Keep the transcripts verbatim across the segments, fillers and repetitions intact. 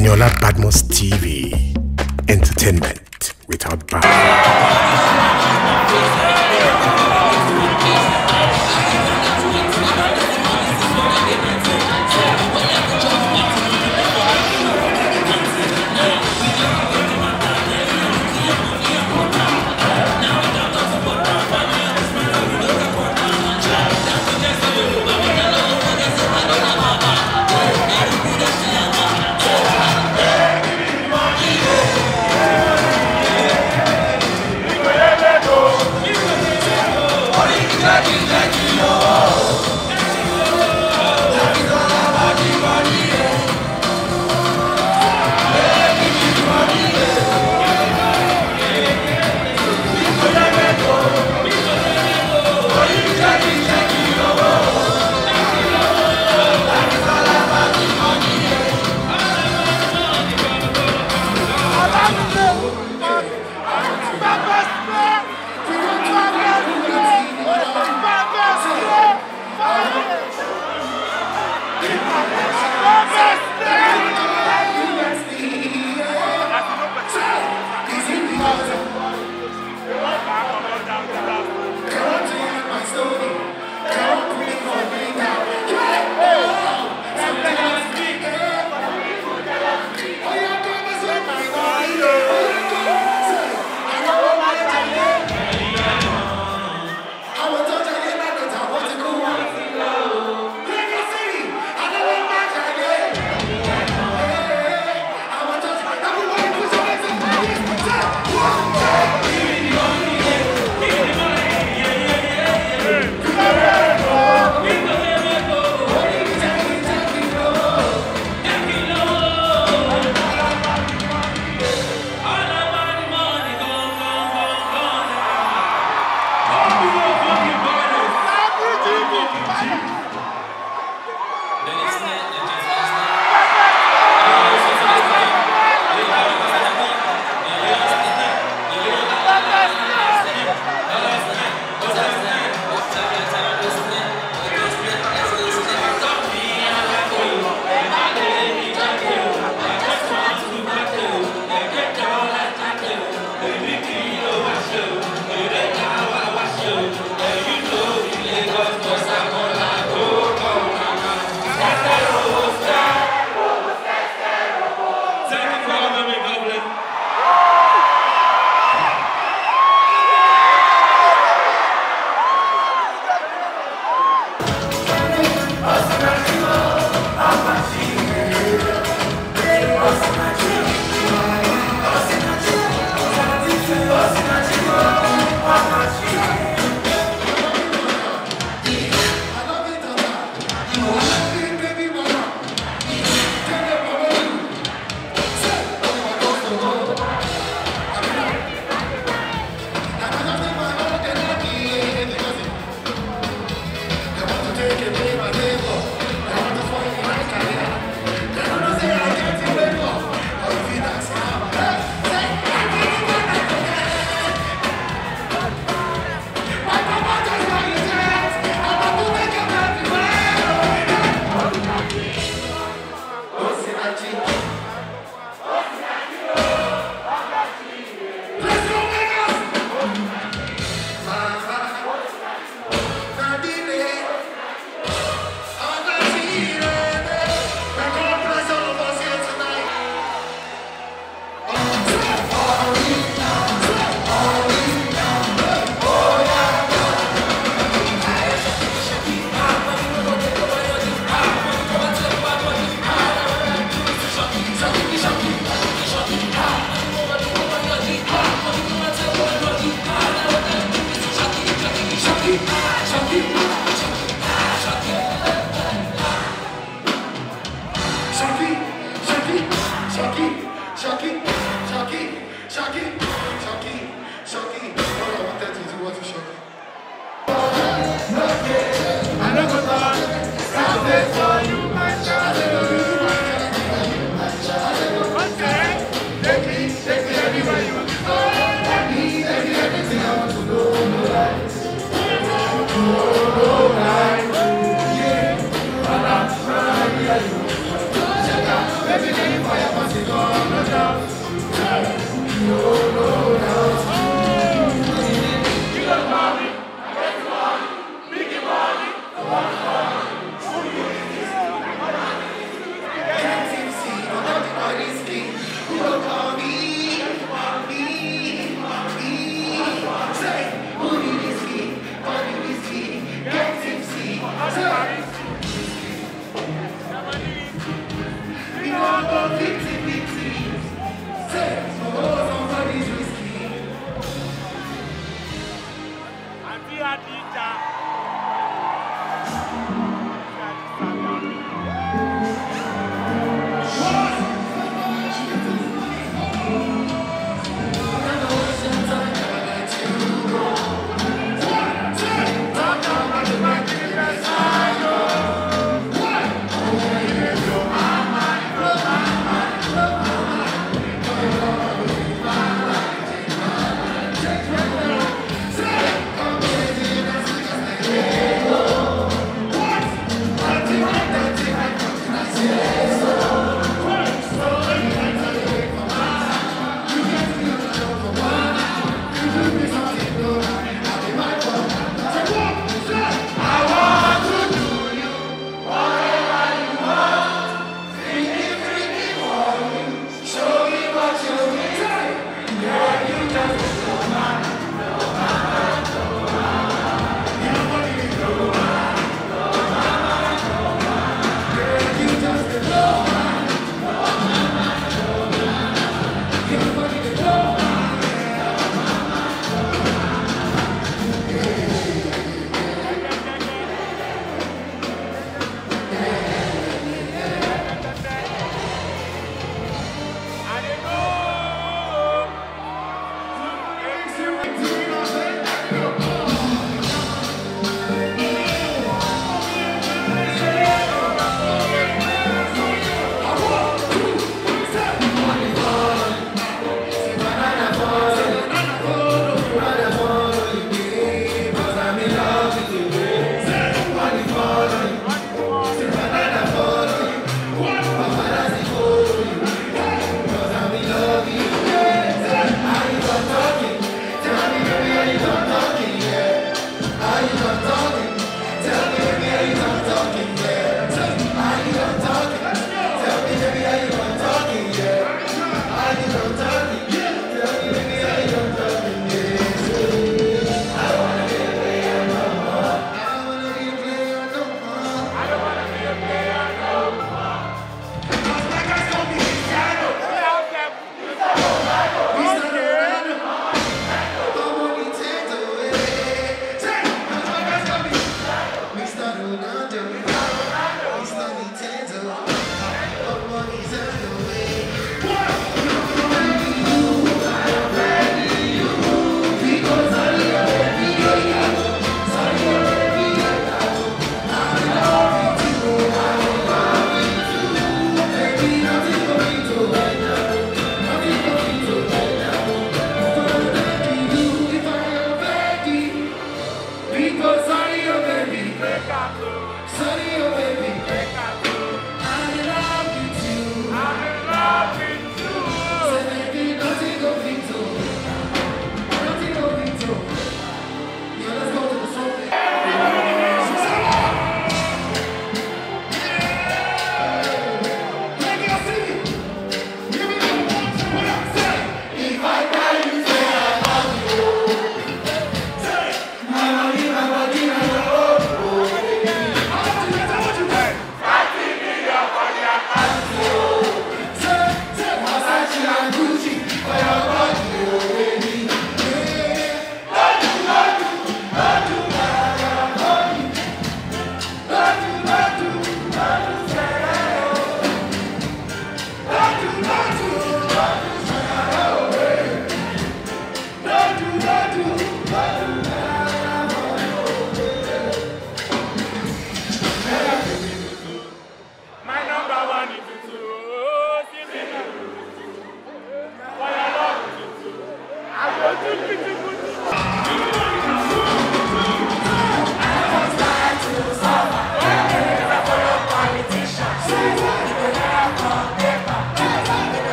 Eniola Badmus T V. Entertainment without bounds.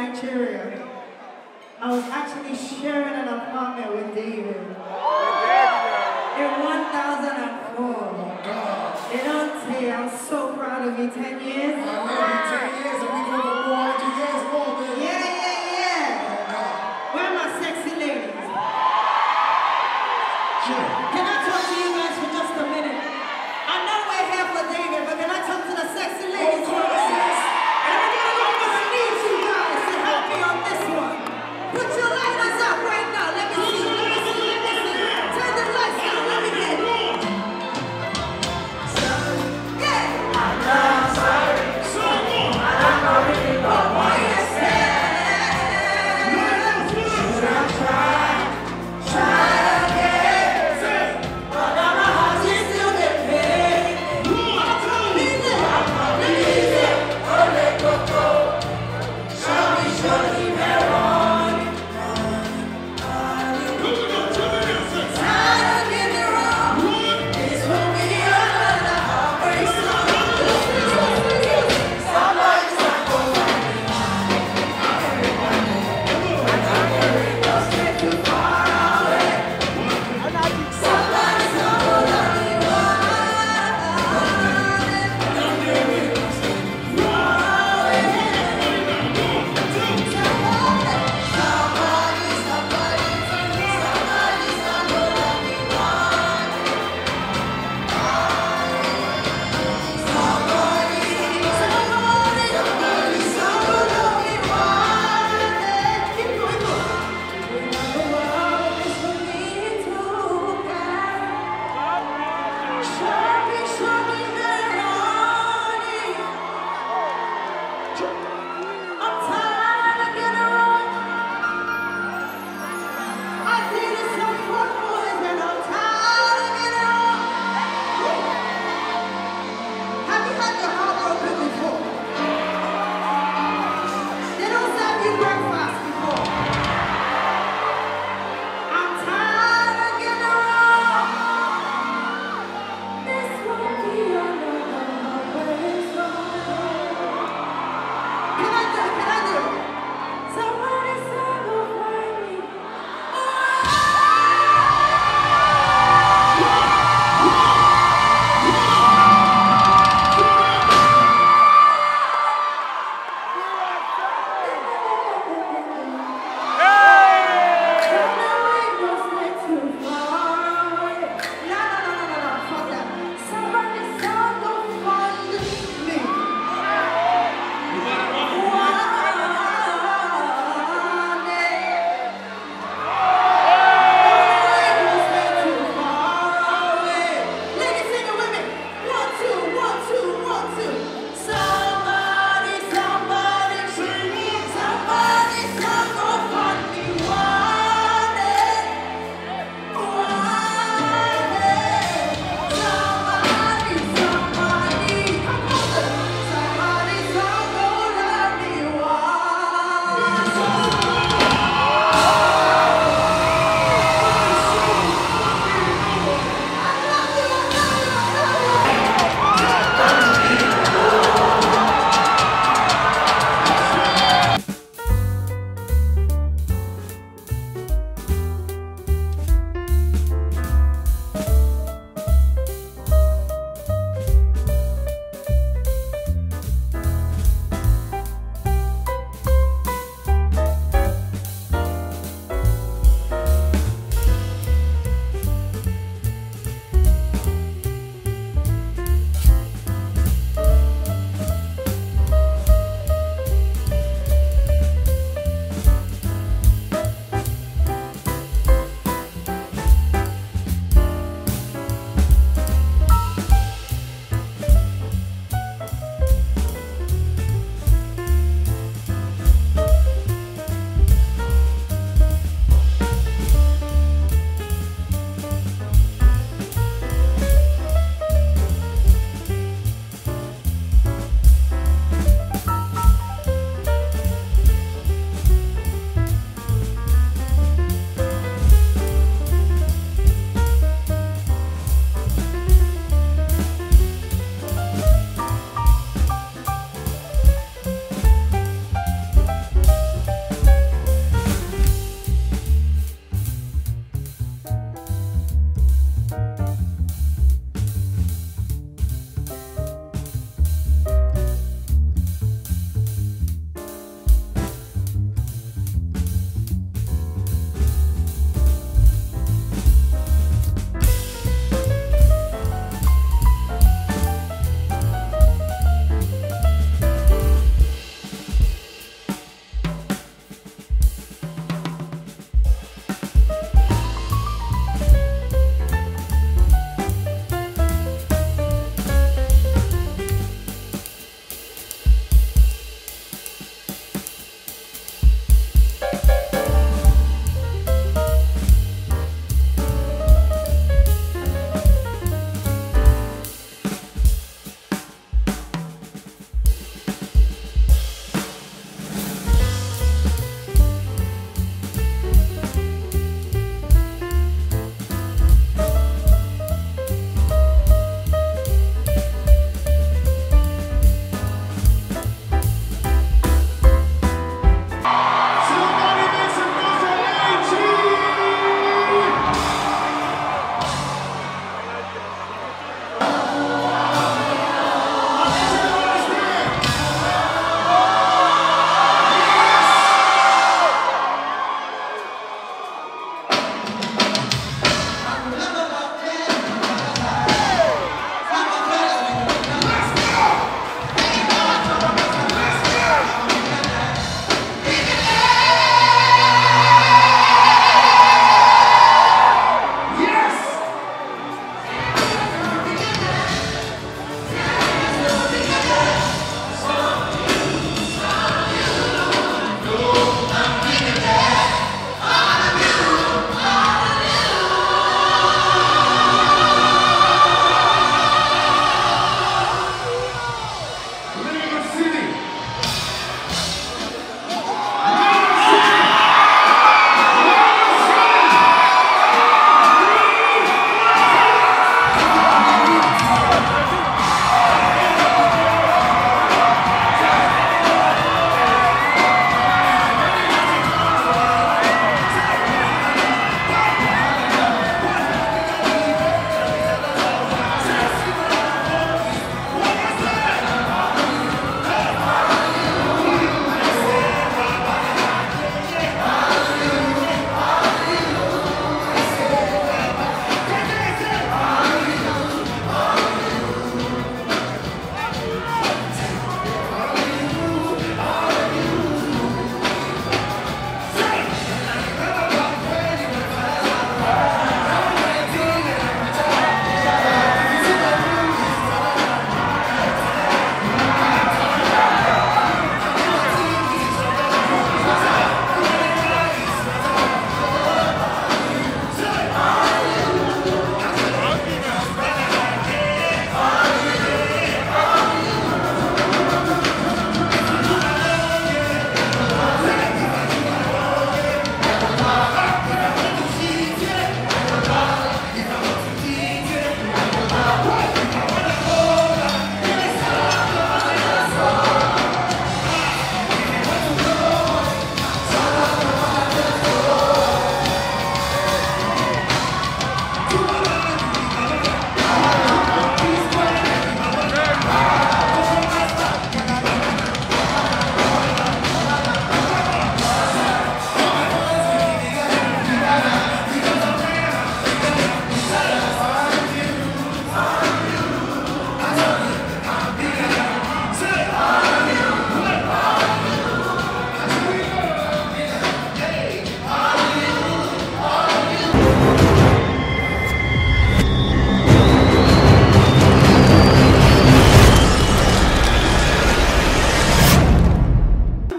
Nigeria. I was actually sharing an apartment with David in one thousand four. You don't say, I'm so proud of you. ten years? I love you. ten years and we go for four hundred years more, baby. Yeah, yeah, yeah. Where are my sexy ladies? Sure. Can I talk to you guys for just a minute? I know we're here for David, but can I talk to the sexy ladies? Of course, yes. Everybody, I'm gonna need you guys to help me on this one. Put your lighters up right now. Let me see. Let me see. Let me see. Turn the lights down. Let me get it. Yeah. I'm not sorry. I'm not really what you said. Should I try? Try again. But now my heart is still in pain. Easy. Easy. Oh, let go go. Show me, show me where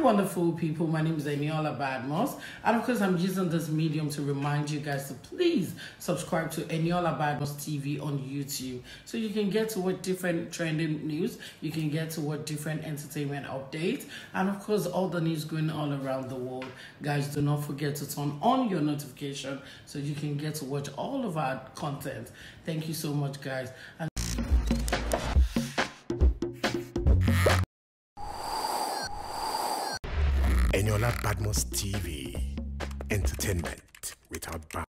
wonderful people. My name is Eniola Badmus, and of course I'm using this medium to remind you guys to please subscribe to Eniola Badmus T V on YouTube, so you can get to what different trending news, you can get to what different entertainment updates, and of course all the news going all around the world. Guys, do not forget to turn on your notification so you can get to watch all of our content. Thank you so much, guys. And Eniola Badmus T V, entertainment without bounds.